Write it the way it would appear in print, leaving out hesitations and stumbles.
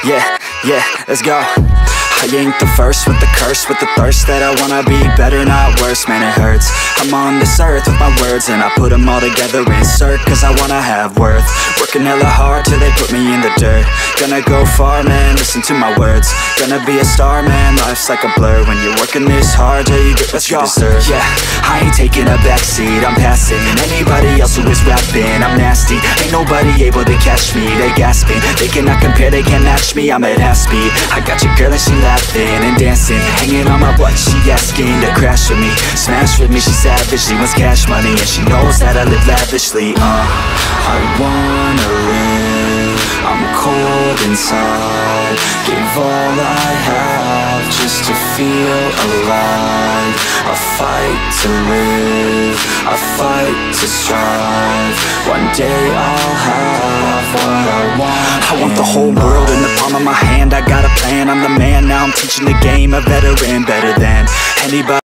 Yeah, let's go. I ain't the first with the curse, with the thirst that I wanna be better, not worse. Man, it hurts. I'm on this earth with my words, and I put them all together, insert, cause I wanna have worth. Working hella hard till they put me in the dirt. Gonna go far, man, listen to my words. Gonna be a star, man, life's like a blur. When you're working this hard, yeah, you get what you deserve. Yeah, I ain't taking a backseat, I'm passing anybody else who is rapping. I'm nasty, ain't nobody able to catch me. They gasping, they cannot compare, they can't match me. I'm at half speed, I got your girl and she laughing and dancing, hanging on my butt, she asking to crash with me, smash with me, she savage, she wants cash money, and she knows that I live lavishly. I wanna live, I'm cold inside, gave all I have just to feel alive. I fight to live, I fight to strive, one day I'll have what I want. I want the whole world in the palm of my hand, I got a plan, I'm the man, now I'm teaching the game, a veteran better than anybody.